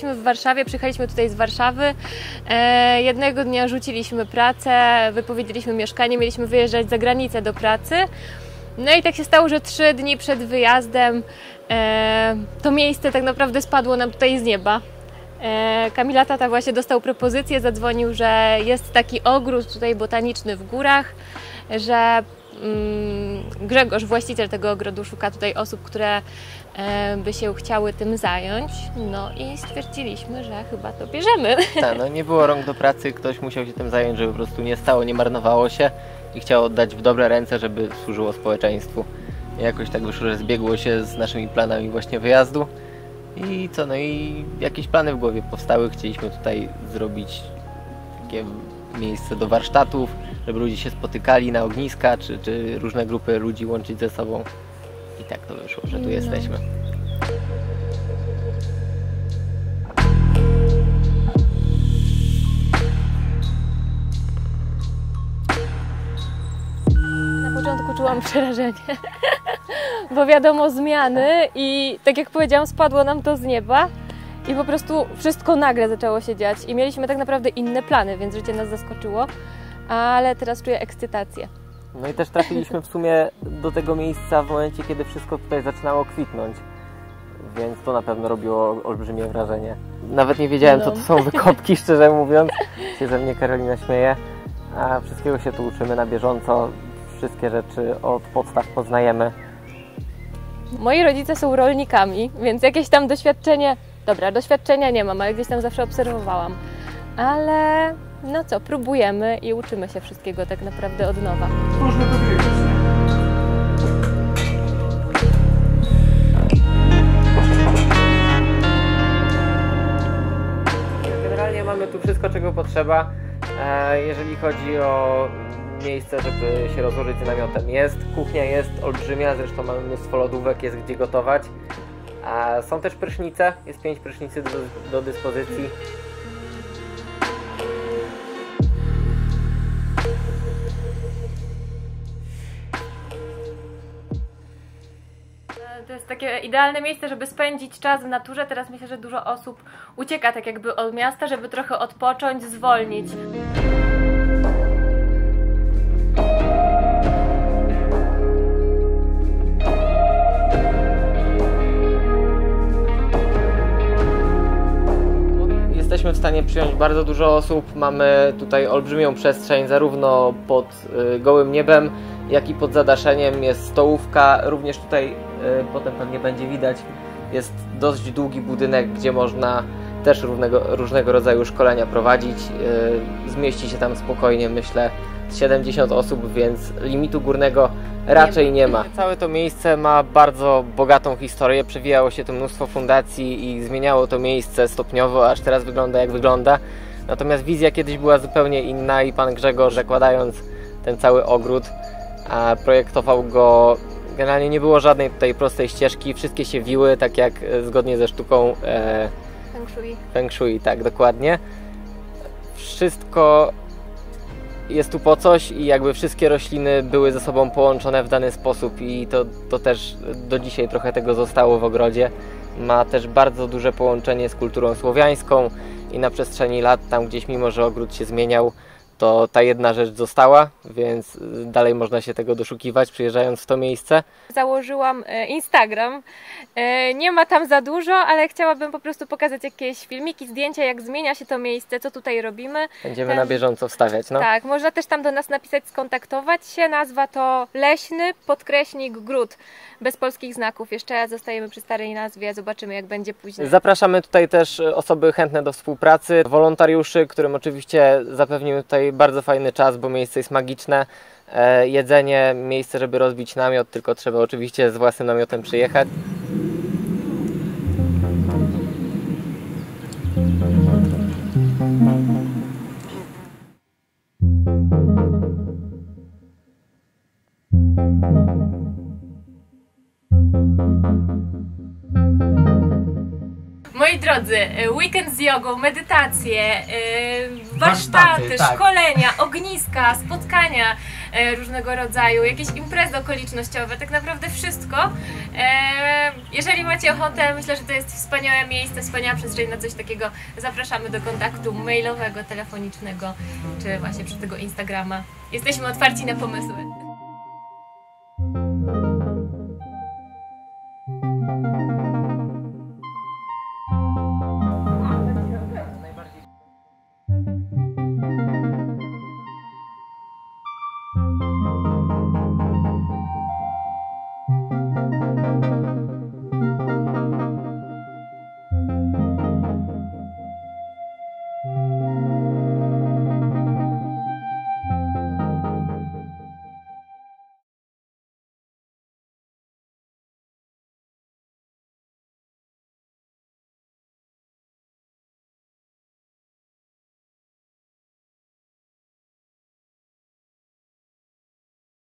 jesteśmy w Warszawie, przyjechaliśmy tutaj z Warszawy. Jednego dnia rzuciliśmy pracę, wypowiedzieliśmy mieszkanie, mieliśmy wyjeżdżać za granicę do pracy. No i tak się stało, że 3 dni przed wyjazdem to miejsce tak naprawdę spadło nam tutaj z nieba. Kamila tata właśnie dostał propozycję, zadzwonił, że jest taki ogród tutaj botaniczny w górach, że Grzegorz, właściciel tego ogrodu, szuka tutaj osób, które by się chciały tym zająć. No i stwierdziliśmy, że chyba to bierzemy. Tak, no nie było rąk do pracy, ktoś musiał się tym zająć, żeby po prostu nie stało, nie marnowało się i chciał oddać w dobre ręce, żeby służyło społeczeństwu. I jakoś tak wyszło, że zbiegło się z naszymi planami właśnie wyjazdu. I co, no i jakieś plany w głowie powstały, chcieliśmy tutaj zrobić takie miejsce do warsztatów, żeby ludzie się spotykali na ogniska, czy różne grupy ludzi łączyć ze sobą. I tak to wyszło, że tu jesteśmy. Na początku czułam przerażenie, bo wiadomo, zmiany i tak jak powiedziałam, spadło nam to z nieba i po prostu wszystko nagle zaczęło się dziać i mieliśmy tak naprawdę inne plany, więc życie nas zaskoczyło, ale teraz czuję ekscytację. No i też trafiliśmy w sumie do tego miejsca w momencie, kiedy wszystko tutaj zaczynało kwitnąć, więc to na pewno robiło olbrzymie wrażenie. Nawet nie wiedziałem, co to są wykopki, szczerze mówiąc, się ze mnie Karolina śmieje, a wszystkiego się tu uczymy na bieżąco, wszystkie rzeczy od podstaw poznajemy. Moi rodzice są rolnikami, więc jakieś tam doświadczenie, doświadczenia nie mam, ale gdzieś tam zawsze obserwowałam, ale no co, próbujemy i uczymy się wszystkiego tak naprawdę od nowa. Można powiedzieć. Generalnie mamy tu wszystko, czego potrzeba. Jeżeli chodzi o miejsce, żeby się rozłożyć z namiotem, jest. Kuchnia jest olbrzymia, zresztą mamy mnóstwo lodówek, jest gdzie gotować. Są też prysznice, jest 5 prysznicy do dyspozycji. To jest takie idealne miejsce, żeby spędzić czas w naturze. Teraz myślę, że dużo osób ucieka tak jakby od miasta, żeby trochę odpocząć, zwolnić. Jesteśmy w stanie przyjąć bardzo dużo osób, mamy tutaj olbrzymią przestrzeń zarówno pod gołym niebem, jak i pod zadaszeniem. Jest stołówka, również tutaj potem pewnie będzie widać, jest dość długi budynek, gdzie można też różnego rodzaju szkolenia prowadzić. Zmieści się tam spokojnie, myślę, 70 osób, więc limitu górnego raczej nie ma. Całe to miejsce ma bardzo bogatą historię, przewijało się tu mnóstwo fundacji i zmieniało to miejsce stopniowo, aż teraz wygląda jak wygląda. Natomiast wizja kiedyś była zupełnie inna i pan Grzegorz, zakładając ten cały ogród, projektował go, generalnie nie było żadnej tutaj prostej ścieżki, wszystkie się wiły, tak jak zgodnie ze sztuką Feng Shui. Feng Shui, tak, dokładnie. Wszystko jest tu po coś i jakby wszystkie rośliny były ze sobą połączone w dany sposób i to też do dzisiaj trochę tego zostało w ogrodzie. Ma też bardzo duże połączenie z kulturą słowiańską i na przestrzeni lat, tam gdzieś mimo, że ogród się zmieniał, to ta jedna rzecz została, więc dalej można się tego doszukiwać, przyjeżdżając w to miejsce. Założyłam Instagram. Nie ma tam za dużo, ale chciałabym po prostu pokazać jakieś filmiki, zdjęcia, jak zmienia się to miejsce, co tutaj robimy. Będziemy na bieżąco wstawiać, no. Tak, można też tam do nas napisać, skontaktować się. Nazwa to Leśny_Gród. Bez polskich znaków. Jeszcze zostajemy przy starej nazwie, zobaczymy, jak będzie później. Zapraszamy tutaj też osoby chętne do współpracy, wolontariuszy, którym oczywiście zapewnimy tutaj bardzo fajny czas, bo miejsce jest magiczne. Jedzenie, miejsce, żeby rozbić namiot, tylko trzeba oczywiście z własnym namiotem przyjechać. Moi drodzy, weekend z jogą, medytacje, warsztaty, tak. szkolenia, ogniska, spotkania różnego rodzaju, jakieś imprezy okolicznościowe, tak naprawdę wszystko. Jeżeli macie ochotę, myślę, że to jest wspaniałe miejsce, wspaniała przestrzeń na coś takiego. Zapraszamy do kontaktu mailowego, telefonicznego, czy właśnie przez tego Instagrama. Jesteśmy otwarci na pomysły.